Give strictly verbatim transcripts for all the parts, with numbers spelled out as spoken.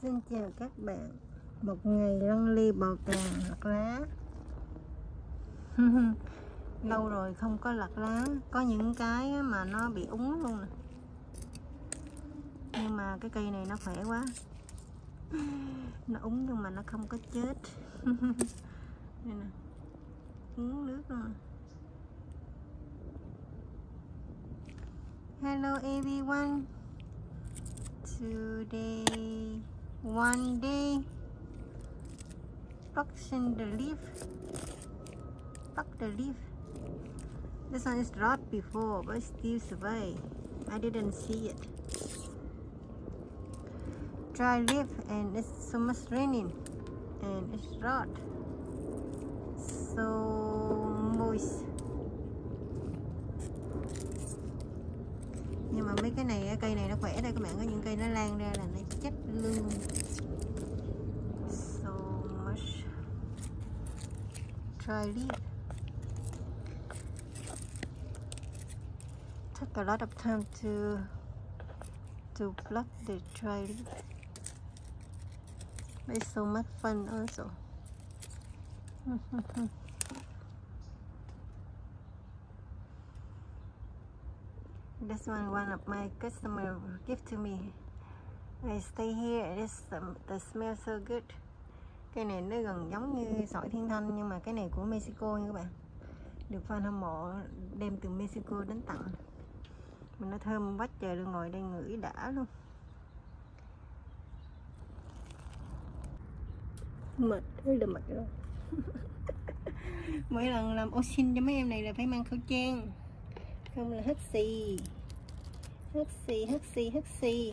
Xin chào các bạn. Một ngày lăn ly bò càng lặt lá. Lâu rồi không có lặt lá. Có những cái mà nó bị úng luôn nè. Nhưng mà cái cây này nó khỏe quá. Nó úng nhưng mà nó không có chết. Đây nè, uống nước luôn. Hello everyone. Today one day plucking the leaf. Pluck the leaf. This one is rot before but still survive. I didn't see it. Dry leaf and it's so much raining and it's rot. So moist. Nhưng mà mấy cái này, cây này nó khỏe đây các bạn, có những cây nó lan ra là nó chết luôn. So much dry leaf. Took a lot of time to to pluck the dry leaf. But it's so much fun also. This one, one of my customers give to me. I stay here. This um, the smell so good. Cái này nó gần giống như sỏi thiên thanh nhưng mà cái này của Mexico nha các bạn. Được fan hâm mộ đem từ Mexico đến tặng. Mà nó thơm quá trời luôn, ngồi đây ngửi đã luôn. Mệt, hơi là mệt rồi. Mỗi lần làm ô xin cho mấy em này là phải mang khẩu trang. Không là hắt xì. Hắt xì, hắt xì, hắt xì.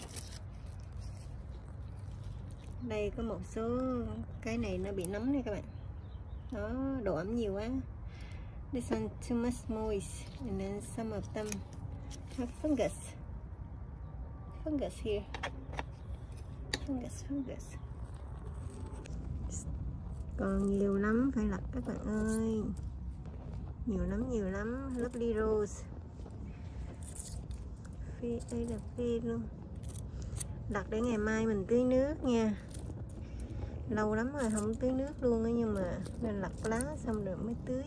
Đây có một số cái này nó bị nấm này các bạn. Đó, độ ẩm nhiều quá. This one too much moist. And then some of them have fungus. Fungus here. Fungus, fungus. Còn nhiều lắm, phải lặt các bạn ơi. Nhiều lắm, nhiều lắm. Lovely rose. Phi, đây là phi luôn. Đặt để ngày mai mình tưới nước nha. Lâu lắm rồi không tưới nước luôn á, nhưng mà nên lặt lá xong rồi mới tưới.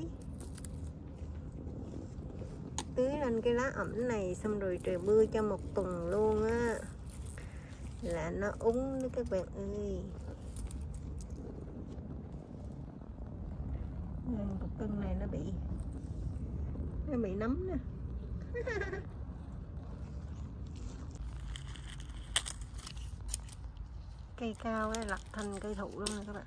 Tưới lên cái lá ẩm này xong rồi trời mưa cho một tuần luôn á là nó úng đó các bạn ơi. Cục cưng này nó bị nó bị nấm nè. Cây cao ấy lặt thành cây thụ luôn nè các bạn.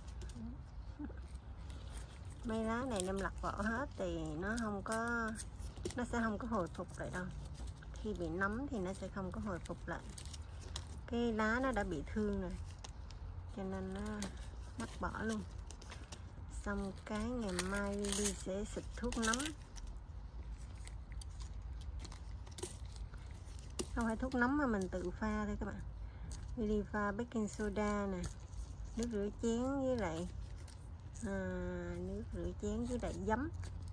Mấy lá này em lặt vỏ hết thì nó không có nó sẽ không có hồi phục lại đâu. Khi bị nấm thì nó sẽ không có hồi phục lại. Cái lá nó đã bị thương rồi cho nên nó mất bỏ luôn. Xong cái ngày mai Lily sẽ xịt thuốc nấm. Không phải thuốc nấm mà mình tự pha thôi các bạn. Lily pha baking soda nè, nước rửa chén với lại à, nước rửa chén với lại giấm.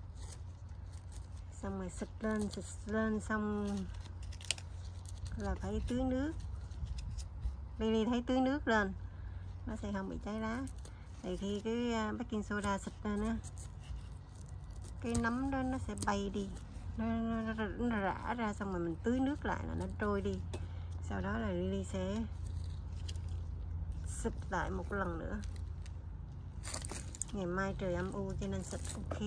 Xong rồi xịt lên, xịt lên xong là phải tưới nước. Lily thấy tưới nước lên nó sẽ không bị cháy lá. Thì khi cái baking soda xịt lên á, cái nấm đó nó sẽ bay đi, nó, nó, nó, nó rã ra, xong rồi mình tưới nước lại là nó trôi đi. Sau đó là Lily sẽ xịt lại một lần nữa. Ngày mai trời âm u cho nên xịt ok.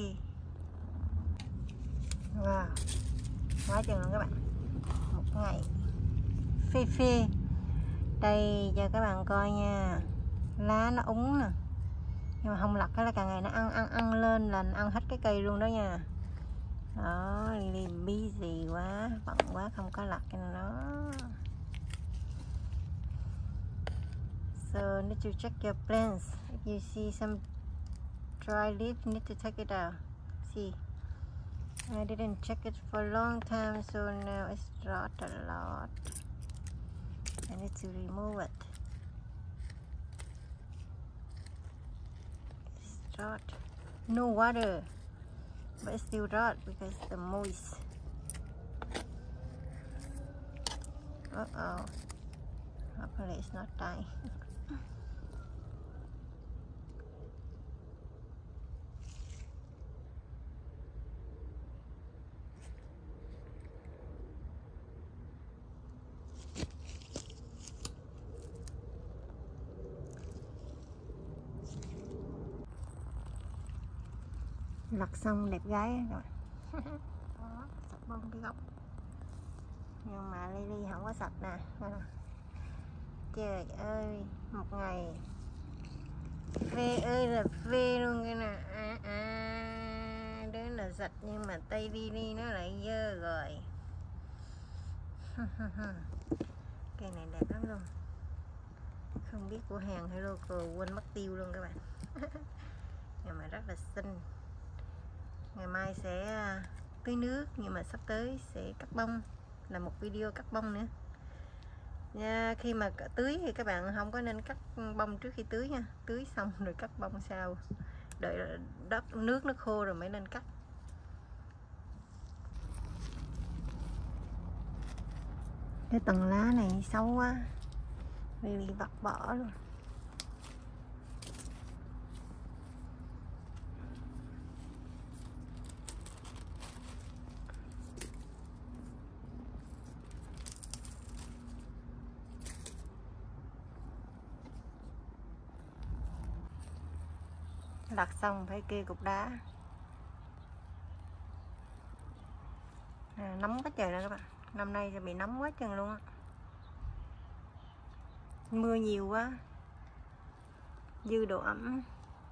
Wow, quá chừng luôn các bạn. Một ngày phê phê. Đây cho các bạn coi nha. Lá nó úng nè, nhưng mà không lặt cái là càng ngày nó ăn ăn ăn lên là ăn hết cái cây luôn đó nha. Đó, Lily busy quá, bận quá không có lặt cho nó. So need to check your plants. If you see some dry leaf, you need to take it out. See, I didn't check it for a long time, so now it's rot a lot. I need to remove it. It's rot. No water, but it's still rot because the moist. Uh oh. Hopefully it's not dying. Lặt xong đẹp gái rồi. Đó, sạch bông cái gốc. Nhưng mà Lily không có sạch nè. Trời ơi, một ngày phê ơi là phê luôn cái nè. À, à, đứa là sạch nhưng mà tay Lily nó lại dơ rồi. Cây này đẹp lắm luôn. Không biết của hàng hay local, quên mất tiêu luôn các bạn. Nhưng mà rất là xinh. Ngày mai sẽ tưới nước, nhưng mà sắp tới sẽ cắt bông, là một video cắt bông nữa nha. Khi mà tưới thì các bạn không có nên cắt bông trước khi tưới nha, tưới xong rồi cắt bông sau, đợi đất nước nó khô rồi mới nên cắt. Cái tầng lá này xấu quá, Lily vặt bỏ luôn. Lặt xong phải kê cục đá. À, nóng quá trời rồi các bạn. Năm nay sẽ bị nóng quá chừng luôn á. Mưa nhiều quá, dư độ ẩm.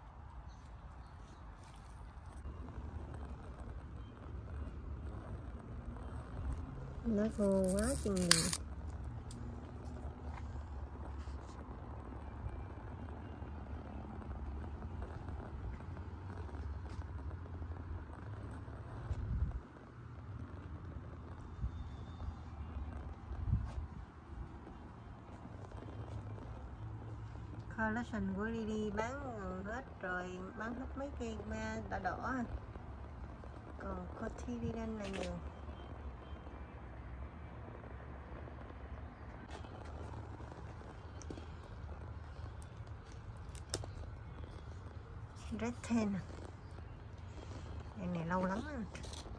Nó khô quá chừng nhiều. Collection của Lily bán gần hết rồi, bán hết mấy cây ma đỏ đỏ, còn cotyledon là nhiều. Red Ten này lâu lắm rồi.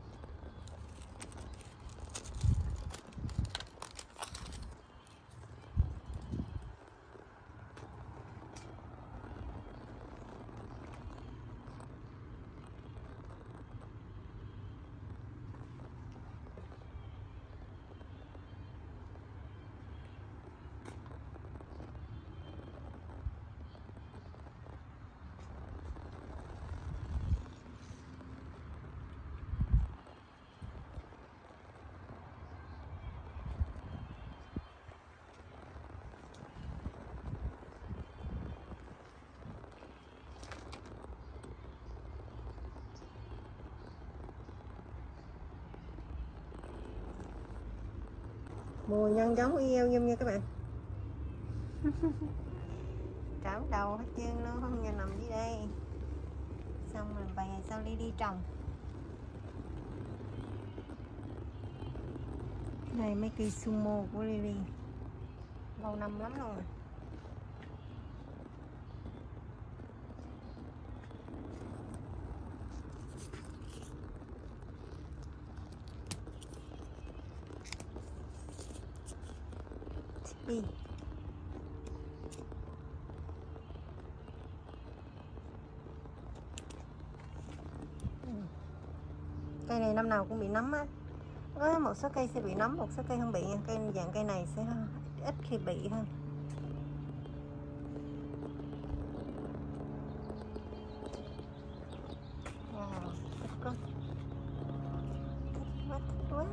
Mùa nhân giống yêu Nhung nha các bạn. Trảo đầu hết trơn luôn, không nhà nằm dưới đây. Xong rồi vài ngày sau đi đi trồng. Đây mấy cây sumo của Lily, lâu năm lắm luôn rồi. Đi. Cây này năm nào cũng bị nấm á. Có một số cây sẽ bị nấm, một số cây không bị. Cây dạng cây này sẽ ít khi bị hơn. Wow, thích quá. Thích quá, thích quá.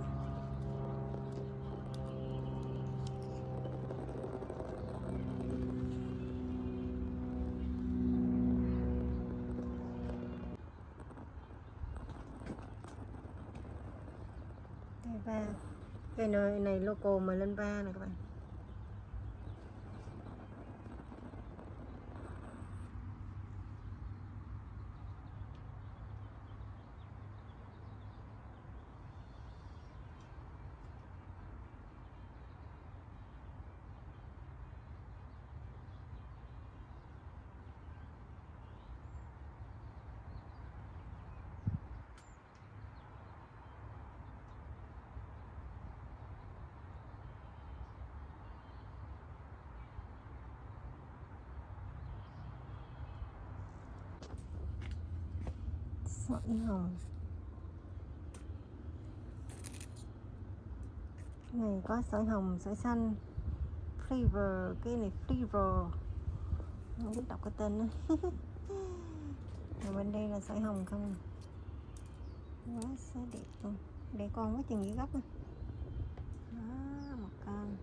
Va. Cây này, này local mà lên va nè các bạn. sỏi hồng. Cái này có sỏi hồng, sỏi xanh, flavor, cái này flavor, không biết đọc cái tên nữa. Ở bên đây là sỏi hồng không, quá sẽ đẹp luôn. Để con có chừng dưới gốc đó. Đó, một con.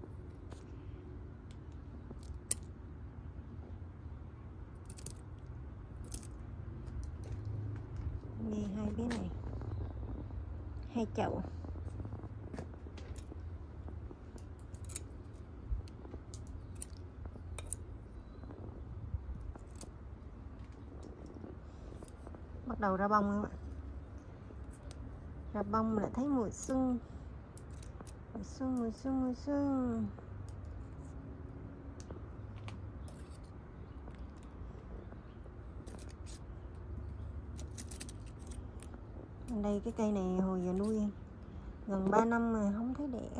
Nghe hai cái này, hai chậu. Bắt đầu ra bông các bạn. Ra bông là thấy mùa xuân. Mùa xuân, mùa xuân, mùa xuân. Đây cái cây này hồi giờ nuôi gần ba năm mà không thấy đẻ.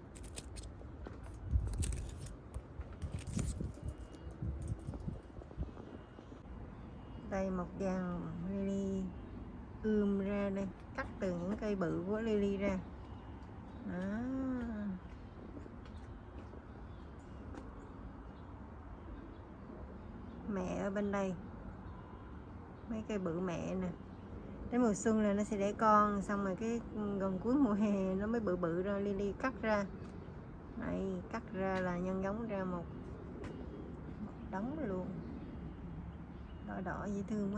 Đây một dàn lily ươm ra đây, cắt từ những cây bự của lily ra. Đó. Mẹ ở bên đây, mấy cây bự mẹ nè. Đến mùa xuân là nó sẽ đẻ con, xong rồi cái gần cuối mùa hè nó mới bự bự ra. Lily cắt ra đây, cắt ra là nhân giống ra một, một đống luôn, đỏ đỏ dễ thương quá.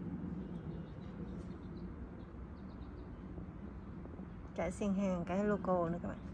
Cả sen hàng, cả local nữa các bạn.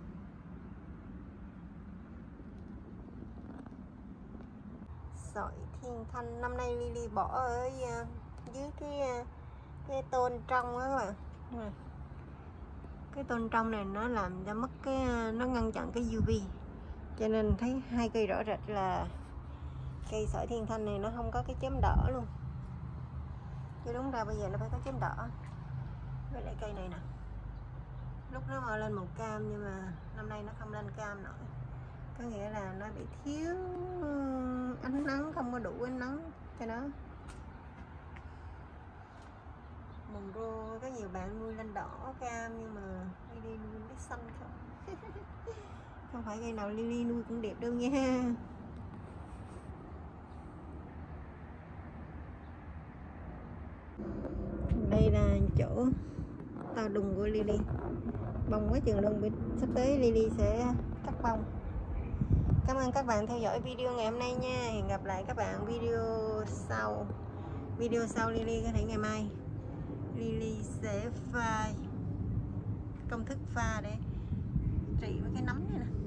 Sỏi thiên thanh năm nay Lily bỏ ở dưới cái cái tôn trong đó các bạn. Cái tôn trong này nó làm cho mất cái, nó ngăn chặn cái u vê, cho nên thấy hai cây rõ rệt là cây sỏi thiên thanh này nó không có cái chớm đỏ luôn. Chứ đúng ra bây giờ nó phải có chớm đỏ. Với lại cây này nè, lúc nó màu lên màu cam nhưng mà năm nay nó không lên cam nổi, có nghĩa là nó bị thiếu ánh nắng, không có đủ ánh nắng cho nó. Mồng rô có nhiều bạn nuôi lên đỏ cam nhưng mà Lily nuôi cái xanh không. Không phải cây nào Lily nuôi cũng đẹp đâu nha. Đây là chỗ to đùng của Lily, bông quá chừng luôn. Sắp tới Lily sẽ cắt bông. Cảm ơn các bạn theo dõi video ngày hôm nay nha. Hẹn gặp lại các bạn video sau. Video sau Lily có thể ngày mai Lily sẽ pha công thức pha để trị với cái nấm này nè.